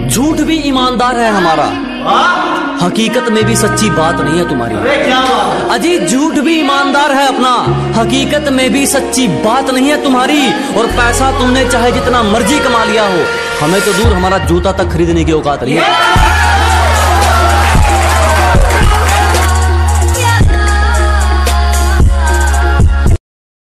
झूठ भी ईमानदार है हमारा, हकीकत में भी सच्ची बात नहीं है तुम्हारी। अजी झूठ भी ईमानदार है अपना, हकीकत में भी सच्ची बात नहीं है तुम्हारी। और पैसा तुमने चाहे जितना मर्जी कमा लिया हो, हमें तो दूर हमारा जूता तक खरीदने की औकात नहीं है।